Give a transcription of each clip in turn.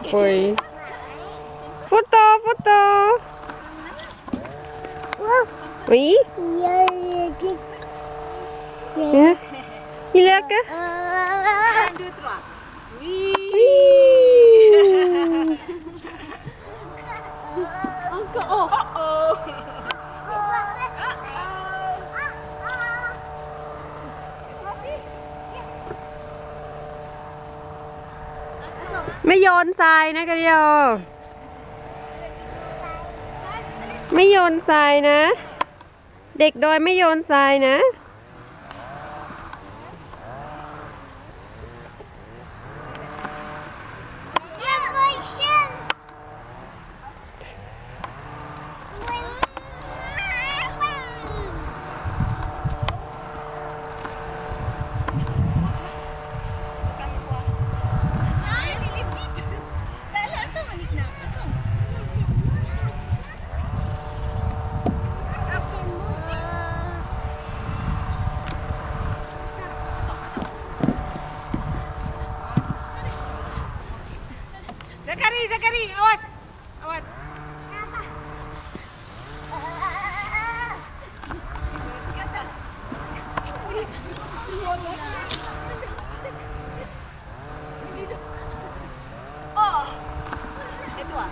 Ui. Foto, foto. Oui. Ya. Lihat ke? 1, 2, 3. Oui. Encore. Oh. Oh. ไม่โยนทรายนะกะเดียวไม่โยนทรายนะเด็กดอยไม่โยนทรายนะ Zakari, awas. Awas. Oh. Itu ah.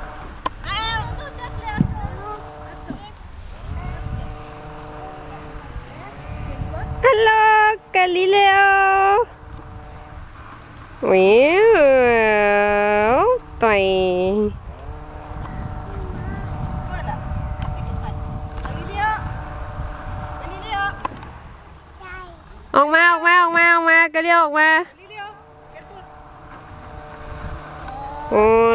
Halo Galileo. Wow. Toy.ออกมากะเลียวออกมาโอ้